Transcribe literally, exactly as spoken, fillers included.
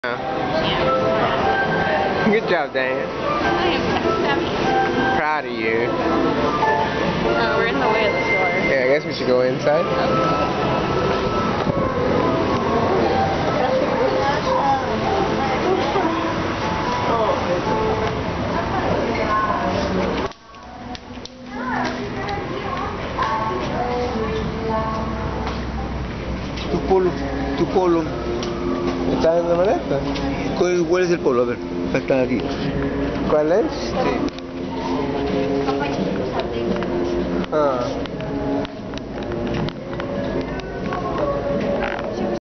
Good job, Diane. Proud of you. Uh, we're in the way of the store. Yeah, I guess we should go inside. Tu polo, tu polo. ¿Está en la maleta? ¿Cuál, cuál es el polo? A ver, está aquí. ¿Cuál es? Sí. Ah.